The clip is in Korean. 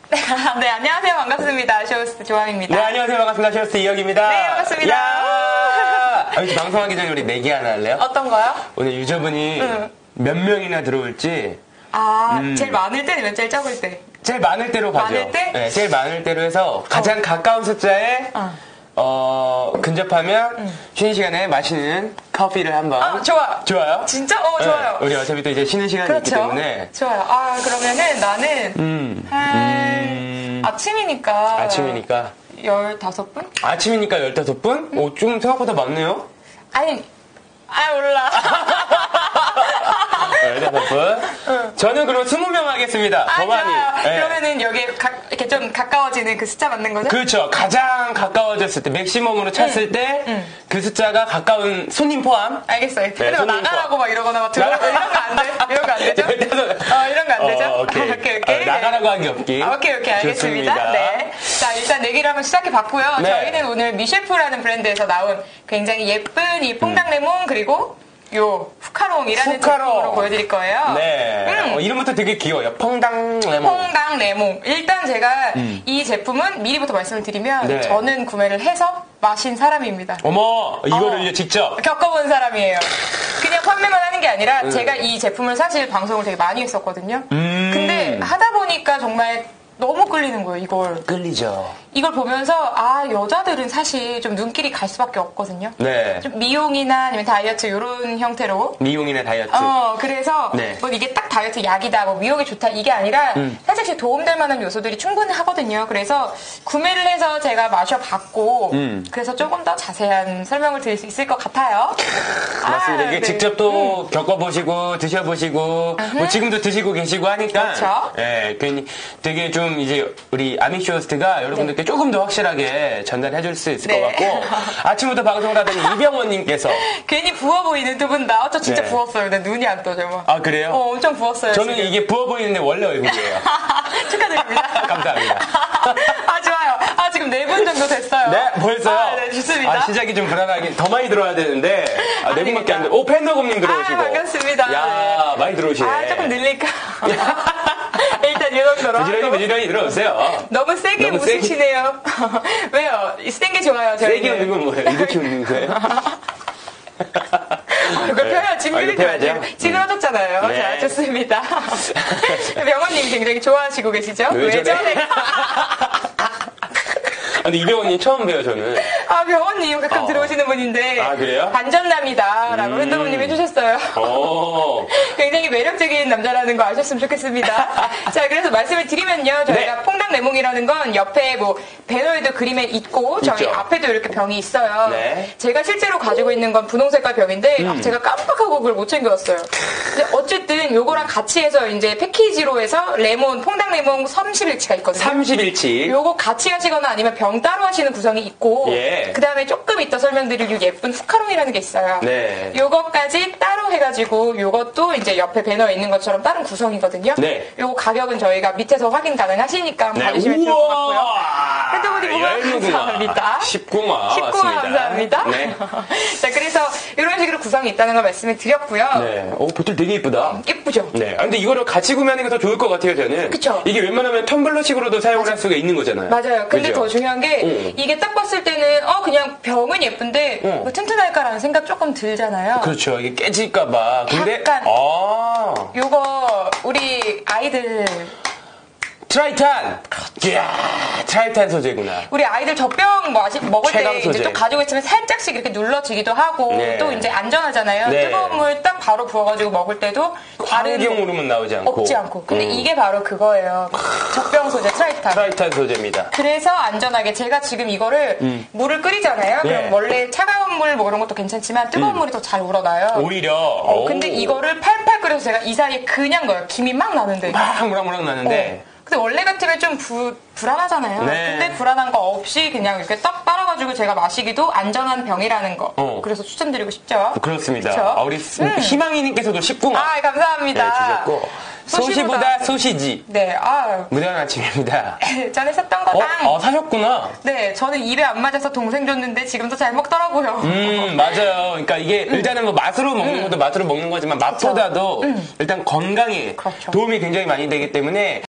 네, 안녕하세요. 반갑습니다. 아시오스트 조항입니다. 네, 안녕하세요. 반갑습니다. 아시오스트 이혁입니다. 네, 반갑습니다. 방송하기 전에 우리 내기 하나 할래요? 어떤 거요? 오늘 유저분이 몇 명이나 들어올지. 제일 많을 때는 제일 적을 때? 제일 많을 때로 가죠. 많을 때? 네, 제일 많을 때로 해서 가장 가까운 숫자에 근접하면 쉬는 시간에 마시는 커피를 한번. 좋아요? 진짜? 좋아요. 네, 우리 어차피 또 이제 쉬는 시간이 그렇죠. 있기 때문에. 좋아요. 그러면은 나는 아침이니까 15분? 아침이니까 15분? 좀 생각보다 많네요. 몰라. 15분. 저는 그럼 20명 하겠습니다. 더 많이. 네. 그러면은 여기에 이렇게 좀 가까워지는 그 숫자 맞는 거죠? 그렇죠. 가장 가까워졌을 때, 맥시멈으로 쳤을 때, 그 숫자가 가까운 손님 포함. 알겠어요. 근데 손님 나가라고 포함. 막 이러거나 막 들어오고 이런 거 안 돼? 이런 거 안 되죠? 이런 거 안 되죠? 오케이. 나가라고 하기 없기. 오케이, 알겠습니다. 좋습니다. 네. 자, 일단 내기를 한번 시작해 봤고요. 네. 저희는 오늘 미셰프라는 브랜드에서 나온 굉장히 예쁜 이 퐁당레몬 그리고 요 후카롱이라는 제품으로 보여드릴 거예요. 네. 이름부터 되게 귀여워요. 퐁당레몬. 퐁당레몬. 일단 제가 이 제품은 미리부터 말씀을 드리면 네. 저는 구매를 해서 마신 사람입니다. 어머, 이거를 직접. 겪어본 사람이에요. 그냥 판매만 하는 게 아니라 제가 이 제품을 사실 방송을 되게 많이 했었거든요. 근데 하다 보니까 정말 너무 끌리는 거예요, 이걸. 끌리죠. 이걸 보면서 여자들은 사실 좀 눈길이 갈 수밖에 없거든요. 네. 좀 미용이나 아니면 다이어트 이런 형태로. 미용이나 다이어트. 그래서 네. 뭐 이게 딱 다이어트 약이다, 뭐 미용에 좋다 이게 아니라 살짝씩 도움될 만한 요소들이 충분하거든요. 그래서 구매를 해서 제가 마셔봤고 그래서 조금 더 자세한 설명을 드릴 수 있을 것 같아요. 맞습니다. 이게 네. 직접 또 겪어보시고 드셔보시고 뭐 지금도 드시고 계시고 하니까 그렇죠. 괜히 되게 좀 이제 우리 아미쇼스트가 여러분들께 조금 더 확실하게 전달해줄 수 있을 것 같고 아침부터 방송을 하더니 이병헌님께서 괜히 부어 보이는 두 분 나 저 진짜 네. 부었어요. 근데 눈이 안 떠져. 막. 아 그래요? 엄청 부었어요. 저는 지금. 이게 부어 보이는데 원래 얼굴이에요. 축하드립니다. 감사합니다. 좋아요. 지금 4분 정도 됐어요. 네, 벌써요? 네, 좋습니다. 시작이 좀 불안하게 더 많이 들어야 되는데 4분밖에 안 돼. 오, 팬더곰님 들어오시고. 반갑습니다. 야, 많이 들어오시네. 조금 늘릴까? 일단 이 정도로. 부지런히 들어오세요. 너무 세게 너무 세게. 웃으시네요. 왜요? 센 게 좋아요. 세게 웃는 건 뭐예요? 이렇게 웃는 거예요? 이거 펴요. 징그러지 마세요. 펴야죠. 징그러졌잖아요. 네. 자, 좋습니다. 병원님 굉장히 좋아하시고 계시죠? 왜 저래? 근데 이병헌님 처음 봬요, 저는. 병원님 가끔 들어오시는 분인데. 그래요? 반전남이다라고 핸드폰님 해주셨어요. 굉장히 매력적인 남자라는 거 아셨으면 좋겠습니다. 자, 그래서 말씀을 드리면요. 저희가 네. 퐁당레몬이라는 건 옆에 뭐 배너에도 그림에 있고 저희 있죠. 앞에도 이렇게 병이 있어요. 네. 제가 실제로 가지고 있는 건 분홍 색깔 병인데 제가 깜빡하고 그걸 못 챙겨왔어요. 근데 어쨌든 요거랑 같이 해서 이제 패키지로 해서 레몬, 퐁당레몬 30일치가 있거든요. 30일치. 요거 같이 하시거나 아니면 병 따로 하시는 구성이 있고 예. 그 다음에 조금 이따 설명드릴 요 예쁜 후카롱이라는 게 있어요. 네. 요거까지 따로 해가지고 요것도 이제 옆에 배너에 있는 것처럼 다른 구성이거든요. 네. 요거 가격은 저희가 밑에서 확인 가능하시니까 받으시면 좋을 것 같고요. 핸드폰이 보면 감사합니다. 19만. 19만 감사합니다. 네. 자, 그래서 이런 식으로 구성이 있다는 걸 말씀을 드렸고요. 네. 보틀 되게 이쁘다. 예쁘죠? 네. 근데 이거를 같이 구매하는 게 더 좋을 것 같아요, 저는. 그쵸. 이게 웬만하면 텀블러식으로도 사용을 할 수가 있는 거잖아요. 맞아요. 근데 그죠? 더 중요한 게 이게 딱 봤을 때는 그냥 병은 예쁜데 뭐 튼튼할까라는 생각 조금 들잖아요. 그렇죠. 이게 깨질까봐. 근데, 약간. 요거 우리 아이들 트라이탄! 이야, 트라이탄 소재구나. 우리 아이들 젖병 먹을 때 최강 이제 소재. 좀 가지고 있으면 살짝씩 이렇게 눌러지기도 하고 네. 또 이제 안전하잖아요. 네. 뜨거운 물 딱 바로 부어가지고 먹을 때도 다른 환경 오름은 나오지 않고. 없지 않고. 근데 이게 바로 그거예요. 젖병 소재 트라이탄. 트라이탄 소재입니다. 그래서 안전하게 제가 지금 이거를 물을 끓이잖아요. 네. 그럼 원래 차가운 물 뭐 그런 것도 괜찮지만 뜨거운 물이 더 잘 우러나요. 오히려. 근데 이거를 팔팔 끓여서 제가 이 사이에 그냥 넣어요. 김이 막 나는데. 막 무락무락 나는데. 근데 원래 같으면 좀 불안하잖아요. 네. 근데 불안한 거 없이 그냥 이렇게 딱 빨아가지고 제가 마시기도 안전한 병이라는 거. 그래서 추천드리고 싶죠. 그렇습니다. 그쵸? 우리 희망이님께서도 19만. 감사합니다. 네, 주셨고. 소시보다 소시지. 네, 무대한 아침입니다. 전에 샀던 거당. 사셨구나. 네, 저는 입에 안 맞아서 동생 줬는데 지금도 잘 먹더라고요. 맞아요. 그러니까 이게 일단은 뭐 맛으로 먹는 것도 맛으로 먹는 거지만 맛보다도 일단 건강에 그렇죠. 도움이 굉장히 많이 되기 때문에